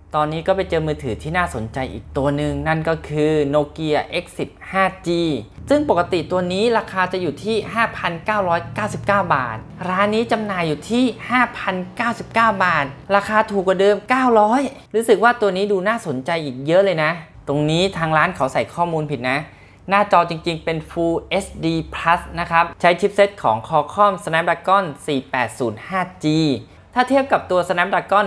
ตอนนี้ก็ไปเจอมือถือที่น่าสนใจอีกตัวหนึ่งนั่นก็คือ Nokia X10 5G ซึ่งปกติตัวนี้ราคาจะอยู่ที่ 5,999 บาทร้านนี้จำหน่ายอยู่ที่ 5,099 บาทราคาถูกกว่าเดิม900รู้สึกว่าตัวนี้ดูน่าสนใจอีกเยอะเลยนะตรงนี้ทางร้านเขาใส่ข้อมูลผิดนะหน้าจอจริงๆเป็น Full HD Plus นะครับใช้ชิปเซ็ตของ Qualcomm Snapdragon 480 5G ถ้าเทียบกับตัว Snapdragon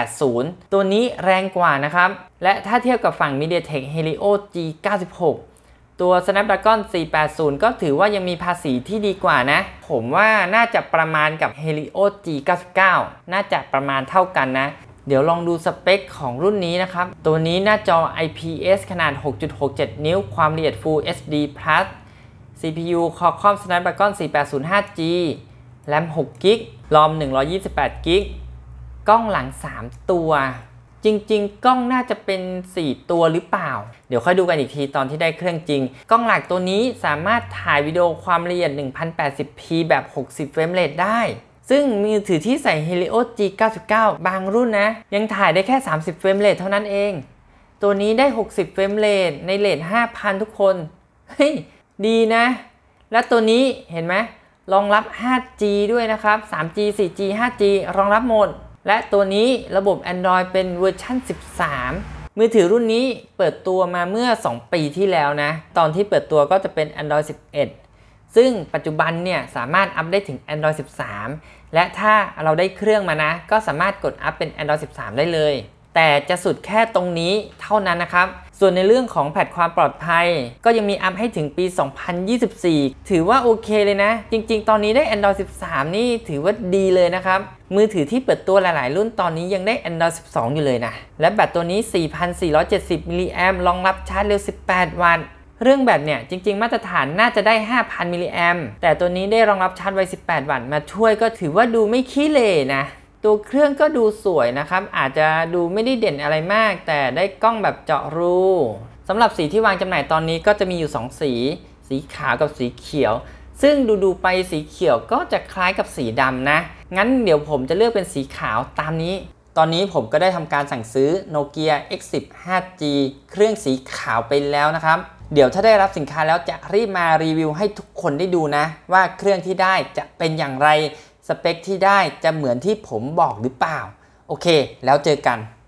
680 ตัวนี้แรงกว่านะครับและถ้าเทียบกับฝั่ง MediaTek Helio G96 ตัว Snapdragon 480 ก็ถือว่ายังมีภาษีที่ดีกว่านะผมว่าน่าจะประมาณกับ Helio G99 น่าจะประมาณเท่ากันนะเดี๋ยวลองดูสเปคของรุ่นนี้นะครับตัวนี้หน้าจอ IPS ขนาด 6.67 นิ้วความละเอียด Full HD Plus CPU Qualcomm Snapdragon 480 5G RAM 6GB ROM 128GB กล้องหลัง3ตัวจริงๆกล้องน่าจะเป็น4ตัวหรือเปล่าเดี๋ยวค่อยดูกันอีกทีตอนที่ได้เครื่องจริงกล้องหลักตัวนี้สามารถถ่ายวิดีโอความละเอียด 1080p แบบ60เฟรมเรทได้ซึ่งมือถือที่ใส่ Helio G99 บางรุ่นนะยังถ่ายได้แค่30เฟรมเรทเท่านั้นเองตัวนี้ได้60เฟรมเรทในเรท 5,000 ทุกคนเฮ้ยดีนะและตัวนี้เห็นไหมรองรับ 5G ด้วยนะครับ 3G 4G 5G รองรับหมดและตัวนี้ระบบ Android เป็นเวอร์ชัน13มือถือรุ่นนี้เปิดตัวมาเมื่อ2ปีที่แล้วนะตอนที่เปิดตัวก็จะเป็น Android 11ซึ่งปัจจุบันเนี่ยสามารถอัพได้ถึง Android 13และถ้าเราได้เครื่องมานะก็สามารถกดอัพเป็น Android 13ได้เลยแต่จะสุดแค่ตรงนี้เท่านั้นนะครับส่วนในเรื่องของแพทความปลอดภัยก็ยังมีอัพให้ถึงปี 2024 ถือว่าโอเคเลยนะจริงๆตอนนี้ได้ Android 13 นี่ถือว่าดีเลยนะครับมือถือที่เปิดตัวหลายๆรุ่นตอนนี้ยังได้ Android 12 อยู่เลยนะและแบตตัวนี้ 4,470 มิลลิแอมป์รองรับชาร์จเร็ว 18 วัตต์เรื่องแบตเนี่ยจริงๆมาตรฐานน่าจะได้ 5,000 มิลลิแอมป์แต่ตัวนี้ได้รองรับชาร์จไว้ 18 วัตต์มาช่วยก็ถือว่าดูไม่ขี้เหร่นะตัวเครื่องก็ดูสวยนะครับอาจจะดูไม่ได้เด่นอะไรมากแต่ได้กล้องแบบเจาะรูสำหรับสีที่วางจำหน่ายตอนนี้ก็จะมีอยู่2สีขาวกับสีเขียวซึ่งดูไปสีเขียวก็จะคล้ายกับสีดำนะงั้นเดี๋ยวผมจะเลือกเป็นสีขาวตามนี้ตอนนี้ผมก็ได้ทำการสั่งซื้อ Nokia X10 5G เครื่องสีขาวไปแล้วนะครับเดี๋ยวถ้าได้รับสินค้าแล้วจะรีบมารีวิวให้ทุกคนได้ดูนะว่าเครื่องที่ได้จะเป็นอย่างไรสเปคที่ได้จะเหมือนที่ผมบอกหรือเปล่าโอเคแล้วเจอกัน